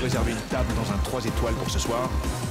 réservé une table dans un 3 étoiles pour ce soir.